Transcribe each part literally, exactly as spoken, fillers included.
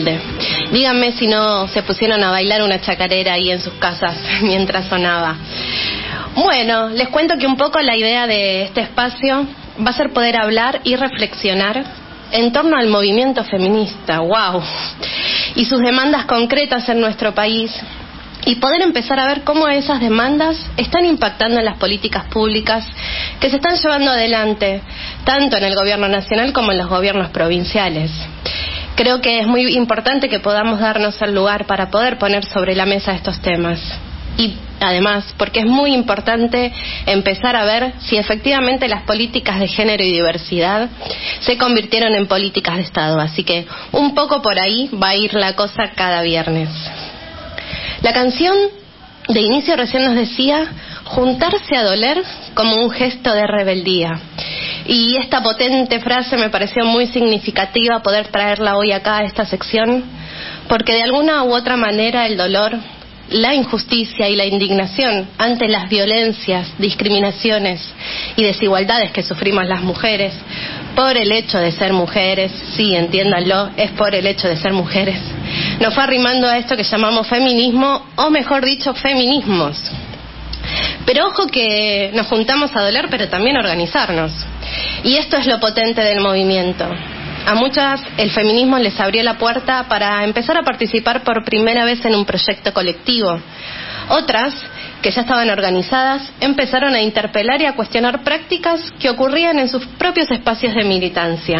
humilde. Díganme si no se pusieron a bailar una chacarera ahí en sus casas mientras sonaba. Bueno, les cuento que un poco la idea de este espacio va a ser poder hablar y reflexionar en torno al movimiento feminista, wow, y sus demandas concretas en nuestro país, y poder empezar a ver cómo esas demandas están impactando en las políticas públicas que se están llevando adelante, tanto en el gobierno nacional como en los gobiernos provinciales. Creo que es muy importante que podamos darnos el lugar para poder poner sobre la mesa estos temas. Y además, porque es muy importante empezar a ver si efectivamente las políticas de género y diversidad se convirtieron en políticas de Estado. Así que un poco por ahí va a ir la cosa cada viernes. La canción de inicio recién nos decía juntarse a doler como un gesto de rebeldía. Y esta potente frase me pareció muy significativa poder traerla hoy acá a esta sección, porque de alguna u otra manera el dolor, la injusticia y la indignación ante las violencias, discriminaciones y desigualdades que sufrimos las mujeres por el hecho de ser mujeres, sí, entiéndanlo, es por el hecho de ser mujeres, nos fue arrimando a esto que llamamos feminismo, o mejor dicho, feminismos. Pero ojo que nos juntamos a doler, pero también a organizarnos. Y esto es lo potente del movimiento. A muchas el feminismo les abrió la puerta para empezar a participar por primera vez en un proyecto colectivo. Otras, que ya estaban organizadas, empezaron a interpelar y a cuestionar prácticas que ocurrían en sus propios espacios de militancia.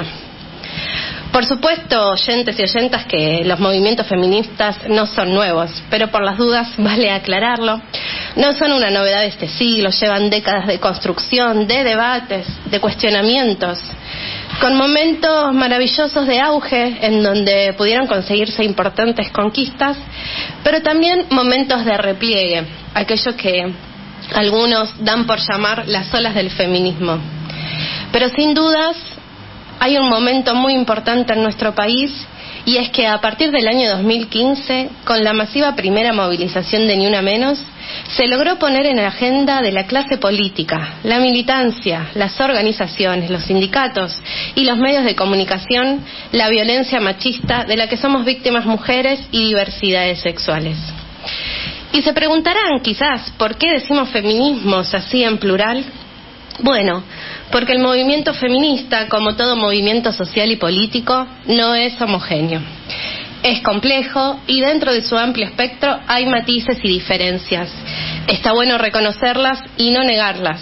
Por supuesto, oyentes y oyentas, que los movimientos feministas no son nuevos, pero por las dudas vale aclararlo. No son una novedad de este siglo, llevan décadas de construcción, de debates, de cuestionamientos, con momentos maravillosos de auge en donde pudieron conseguirse importantes conquistas, pero también momentos de repliegue, aquello que algunos dan por llamar las olas del feminismo. Pero sin dudas hay un momento muy importante en nuestro país, y es que a partir del año dos mil quince, con la masiva primera movilización de Ni Una Menos, se logró poner en la agenda de la clase política, la militancia, las organizaciones, los sindicatos y los medios de comunicación, la violencia machista de la que somos víctimas mujeres y diversidades sexuales. Y se preguntarán quizás, ¿por qué decimos feminismos así en plural? Bueno, porque el movimiento feminista, como todo movimiento social y político, no es homogéneo. Es complejo y dentro de su amplio espectro hay matices y diferencias. Está bueno reconocerlas y no negarlas.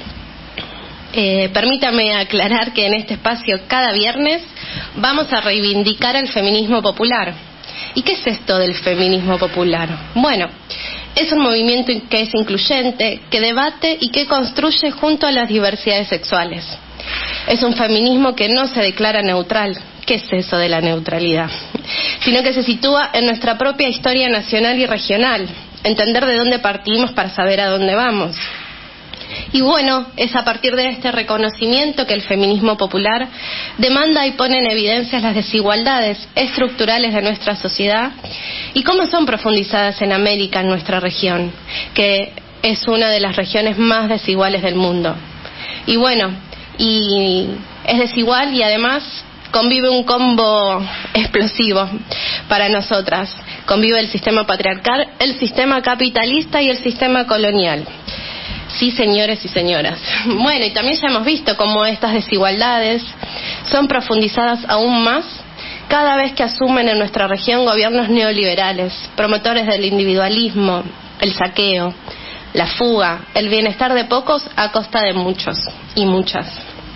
Eh, permítame aclarar que en este espacio cada viernes vamos a reivindicar el feminismo popular. ¿Y qué es esto del feminismo popular? Bueno, es un movimiento que es incluyente, que debate y que construye junto a las diversidades sexuales. Es un feminismo que no se declara neutral. ¿Qué es eso de la neutralidad? Sino que se sitúa en nuestra propia historia nacional y regional, entender de dónde partimos para saber a dónde vamos. Y bueno, es a partir de este reconocimiento que el feminismo popular demanda y pone en evidencia las desigualdades estructurales de nuestra sociedad y cómo son profundizadas en América, en nuestra región, que es una de las regiones más desiguales del mundo. Y bueno, y es desigual y además convive un combo explosivo para nosotras. Convive el sistema patriarcal, el sistema capitalista y el sistema colonial. Sí, señores y señoras. Bueno, y también ya hemos visto cómo estas desigualdades son profundizadas aún más cada vez que asumen en nuestra región gobiernos neoliberales, promotores del individualismo, el saqueo, la fuga, el bienestar de pocos a costa de muchos y muchas.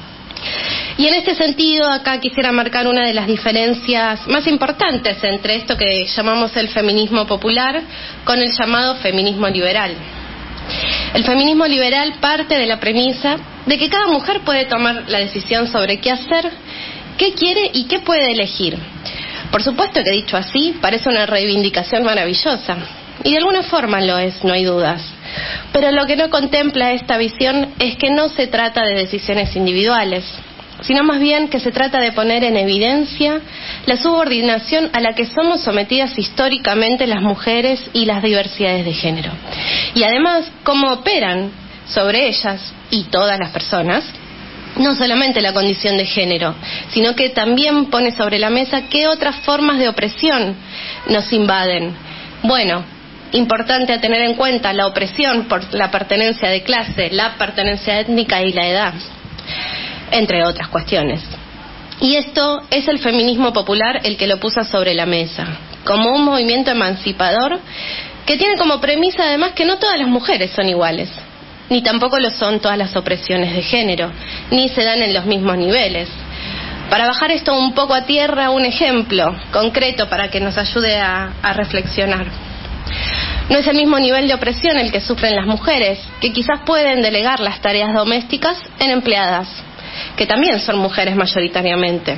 Y en este sentido, acá quisiera marcar una de las diferencias más importantes entre esto que llamamos el feminismo popular con el llamado feminismo liberal. El feminismo liberal parte de la premisa de que cada mujer puede tomar la decisión sobre qué hacer, qué quiere y qué puede elegir. Por supuesto que dicho así, parece una reivindicación maravillosa, y de alguna forma lo es, no hay dudas. Pero lo que no contempla esta visión es que no se trata de decisiones individuales, sino más bien que se trata de poner en evidencia la subordinación a la que somos sometidas históricamente las mujeres y las diversidades de género. Y además, cómo operan sobre ellas y todas las personas no solamente la condición de género, sino que también pone sobre la mesa qué otras formas de opresión nos invaden. Bueno, importante a tener en cuenta la opresión por la pertenencia de clase, la pertenencia étnica y la edad, entre otras cuestiones. Y esto es el feminismo popular el que lo puso sobre la mesa, como un movimiento emancipador que tiene como premisa además que no todas las mujeres son iguales, ni tampoco lo son todas las opresiones de género, ni se dan en los mismos niveles. Para bajar esto un poco a tierra, un ejemplo concreto para que nos ayude a, a reflexionar. No es el mismo nivel de opresión el que sufren las mujeres, que quizás pueden delegar las tareas domésticas en empleadas, que también son mujeres mayoritariamente,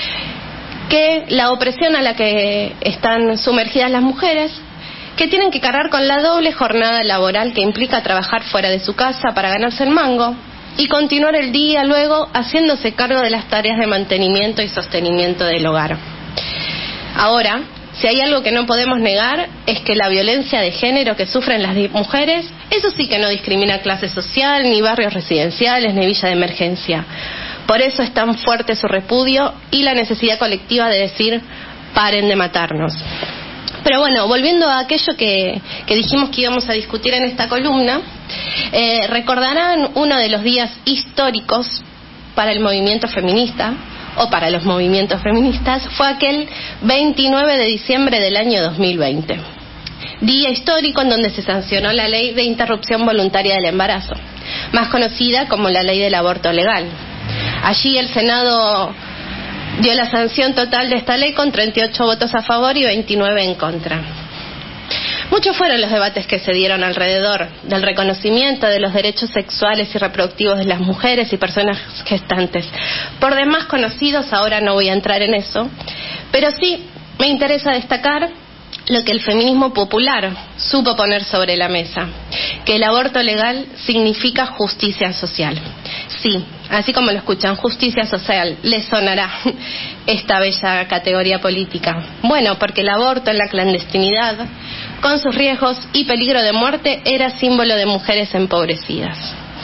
que la opresión a la que están sumergidas las mujeres, que tienen que cargar con la doble jornada laboral que implica trabajar fuera de su casa para ganarse el mango y continuar el día luego haciéndose cargo de las tareas de mantenimiento y sostenimiento del hogar. Ahora, si hay algo que no podemos negar es que la violencia de género que sufren las mujeres, eso sí que no discrimina clase social, ni barrios residenciales, ni villa de emergencia. Por eso es tan fuerte su repudio y la necesidad colectiva de decir, paren de matarnos. Pero bueno, volviendo a aquello que, que dijimos que íbamos a discutir en esta columna, eh, recordarán uno de los días históricos para el movimiento feminista, o para los movimientos feministas, fue aquel veintinueve de diciembre del año dos mil veinte. Día histórico en donde se sancionó la ley de interrupción voluntaria del embarazo, más conocida como la ley del aborto legal. Allí el Senado dio la sanción total de esta ley con treinta y ocho votos a favor y veintinueve en contra. Muchos fueron los debates que se dieron alrededor del reconocimiento de los derechos sexuales y reproductivos de las mujeres y personas gestantes. Por demás conocidos, ahora no voy a entrar en eso, pero sí me interesa destacar lo que el feminismo popular supo poner sobre la mesa, que el aborto legal significa justicia social. Sí, así como lo escuchan, justicia social, les sonará esta bella categoría política. Bueno, porque el aborto en la clandestinidad, con sus riesgos y peligro de muerte, era símbolo de mujeres empobrecidas.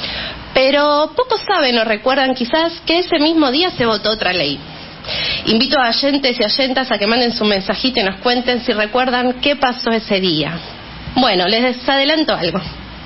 Pero pocos saben o recuerdan quizás que ese mismo día se votó otra ley. Invito a oyentes y oyentas a que manden su mensajito y nos cuenten si recuerdan qué pasó ese día. Bueno, les adelanto algo.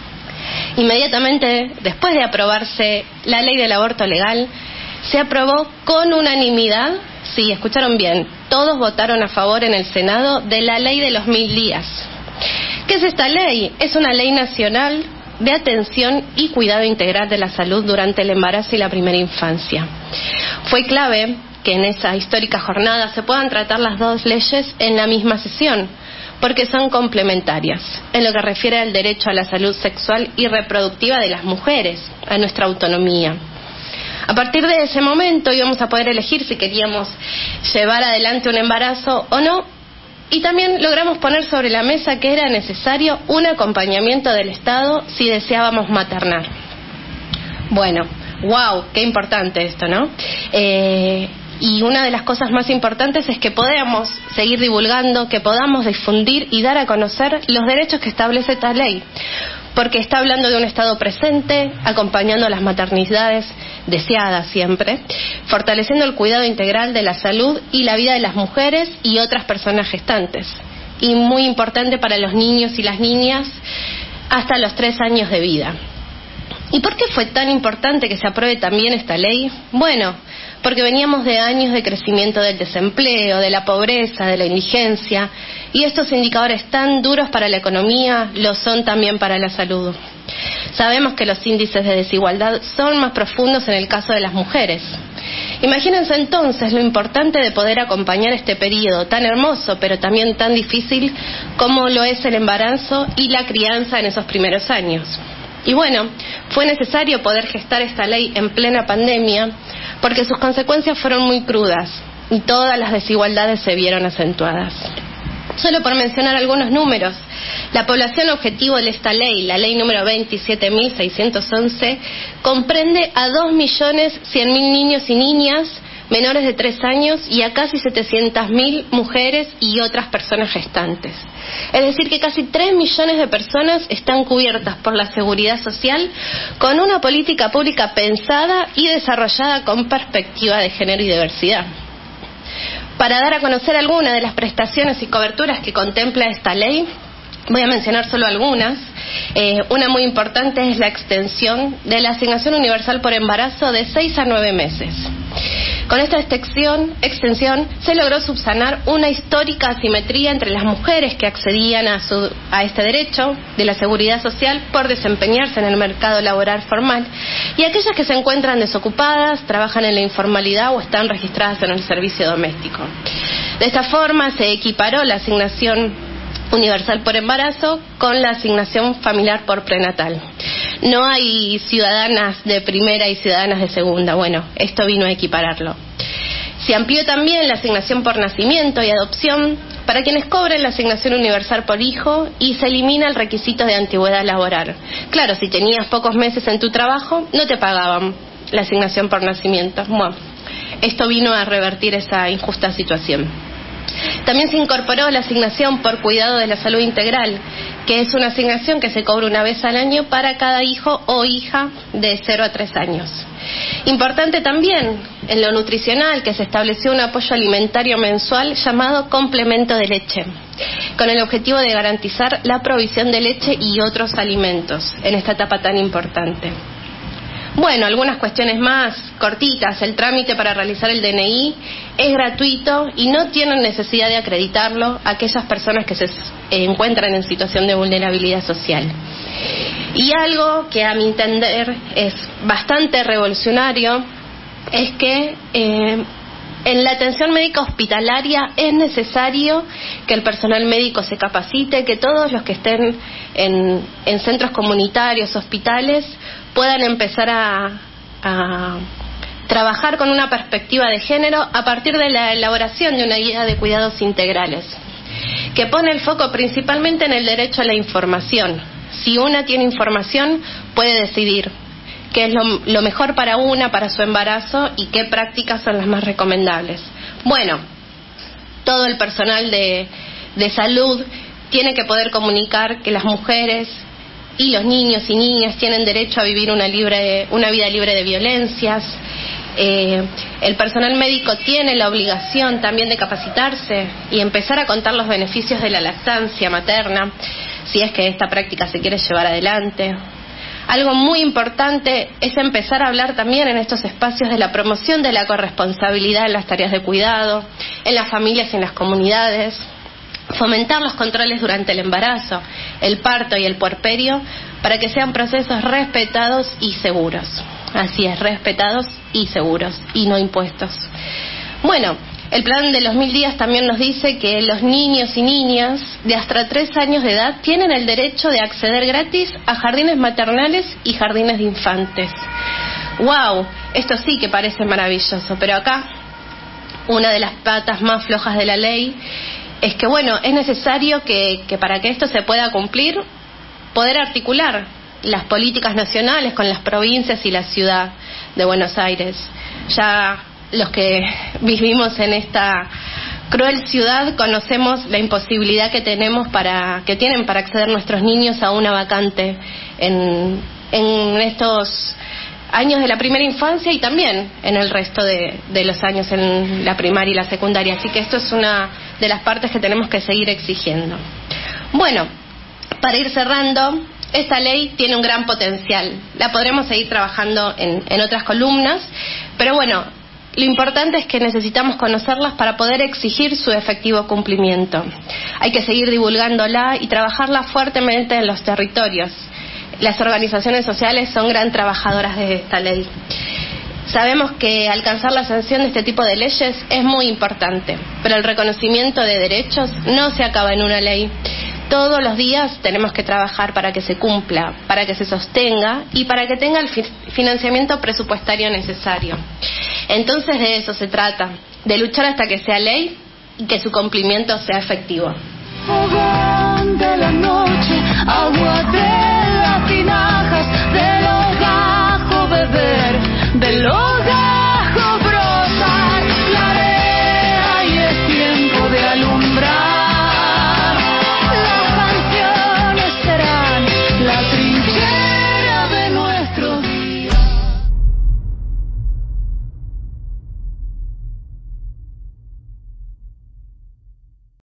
Inmediatamente después de aprobarse la ley del aborto legal, se aprobó con unanimidad, sí, escucharon bien, todos votaron a favor en el Senado de la ley de los mil días. ¿Qué es esta ley? Es una ley nacional de atención y cuidado integral de la salud durante el embarazo y la primera infancia. Fue clave que en esa histórica jornada se puedan tratar las dos leyes en la misma sesión, porque son complementarias en lo que refiere al derecho a la salud sexual y reproductiva de las mujeres, a nuestra autonomía. A partir de ese momento íbamos a poder elegir si queríamos llevar adelante un embarazo o no, y también logramos poner sobre la mesa que era necesario un acompañamiento del Estado si deseábamos maternar. Bueno, wow, qué importante esto, ¿no? Eh... Y una de las cosas más importantes es que podamos seguir divulgando, que podamos difundir y dar a conocer los derechos que establece esta ley, porque está hablando de un Estado presente, acompañando las maternidades deseadas siempre, fortaleciendo el cuidado integral de la salud y la vida de las mujeres y otras personas gestantes, y muy importante para los niños y las niñas hasta los tres años de vida. ¿Y por qué fue tan importante que se apruebe también esta ley? Bueno, porque veníamos de años de crecimiento del desempleo, de la pobreza, de la indigencia, y estos indicadores tan duros para la economía lo son también para la salud. Sabemos que los índices de desigualdad son más profundos en el caso de las mujeres. Imagínense entonces lo importante de poder acompañar este periodo tan hermoso, pero también tan difícil como lo es el embarazo y la crianza en esos primeros años. Y bueno, fue necesario poder gestar esta ley en plena pandemia porque sus consecuencias fueron muy crudas y todas las desigualdades se vieron acentuadas. Solo por mencionar algunos números, la población objetivo de esta ley, la ley número veintisiete mil seiscientos once, comprende a dos millones cien mil niños y niñas menores de tres años y a casi setecientas mil mujeres y otras personas gestantes. Es decir, que casi tres millones de personas están cubiertas por la seguridad social con una política pública pensada y desarrollada con perspectiva de género y diversidad. Para dar a conocer algunas de las prestaciones y coberturas que contempla esta ley, voy a mencionar solo algunas. Eh, una muy importante es la extensión de la asignación universal por embarazo de seis a nueve meses. Con esta extensión, extensión se logró subsanar una histórica asimetría entre las mujeres que accedían a, su, a este derecho de la seguridad social por desempeñarse en el mercado laboral formal y aquellas que se encuentran desocupadas, trabajan en la informalidad o están registradas en el servicio doméstico. De esta forma se equiparó la asignación universal por embarazo con la asignación familiar por prenatal. No hay ciudadanas de primera y ciudadanas de segunda. Bueno, esto vino a equipararlo. Se amplió también la asignación por nacimiento y adopción para quienes cobren la asignación universal por hijo y se elimina el requisito de antigüedad laboral. Claro, si tenías pocos meses en tu trabajo, no te pagaban la asignación por nacimiento. Bueno, esto vino a revertir esa injusta situación. También se incorporó la asignación por cuidado de la salud integral, que es una asignación que se cobra una vez al año para cada hijo o hija de cero a tres años. Importante también en lo nutricional que se estableció un apoyo alimentario mensual llamado complemento de leche, con el objetivo de garantizar la provisión de leche y otros alimentos en esta etapa tan importante. Bueno, algunas cuestiones más cortitas. El trámite para realizar el D N I es gratuito y no tienen necesidad de acreditarlo aquellas personas que se encuentran en situación de vulnerabilidad social. Y algo que a mi entender es bastante revolucionario es que eh, en la atención médica hospitalaria es necesario que el personal médico se capacite, que todos los que estén en, en centros comunitarios, hospitales, puedan empezar a, a trabajar con una perspectiva de género a partir de la elaboración de una guía de cuidados integrales, que pone el foco principalmente en el derecho a la información. Si una tiene información, puede decidir qué es lo, lo mejor para una, para su embarazo, y qué prácticas son las más recomendables. Bueno, todo el personal de, de salud tiene que poder comunicar que las mujeres y los niños y niñas tienen derecho a vivir una, libre, una vida libre de violencias. Eh, el personal médico tiene la obligación también de capacitarse y empezar a contar los beneficios de la lactancia materna, si es que esta práctica se quiere llevar adelante. Algo muy importante es empezar a hablar también en estos espacios de la promoción de la corresponsabilidad en las tareas de cuidado, en las familias y en las comunidades, fomentar los controles durante el embarazo, el parto y el puerperio para que sean procesos respetados y seguros. Así es, respetados y seguros, y no impuestos. Bueno, el plan de los mil días también nos dice que los niños y niñas de hasta tres años de edad tienen el derecho de acceder gratis a jardines maternales y jardines de infantes. ¡Wow! Esto sí que parece maravilloso, pero acá una de las patas más flojas de la ley es que, bueno, es necesario que, que para que esto se pueda cumplir, poder articular las políticas nacionales con las provincias y la ciudad de Buenos Aires. Ya los que vivimos en esta cruel ciudad conocemos la imposibilidad que tenemos para que tienen para acceder nuestros niños a una vacante en, en estos años de la primera infancia y también en el resto de, de los años en la primaria y la secundaria. Así que esto es una de las partes que tenemos que seguir exigiendo. Bueno, para ir cerrando, esta ley tiene un gran potencial. La podremos seguir trabajando en, en otras columnas, pero bueno, lo importante es que necesitamos conocerlas para poder exigir su efectivo cumplimiento. Hay que seguir divulgándola y trabajarla fuertemente en los territorios. Las organizaciones sociales son gran trabajadoras de esta ley. Sabemos que alcanzar la sanción de este tipo de leyes es muy importante, pero el reconocimiento de derechos no se acaba en una ley. Todos los días tenemos que trabajar para que se cumpla, para que se sostenga y para que tenga el fi- financiamiento presupuestario necesario. Entonces de eso se trata, de luchar hasta que sea ley y que su cumplimiento sea efectivo. Fogón de la noche, agua de las tinajas, de los gajos beber, de los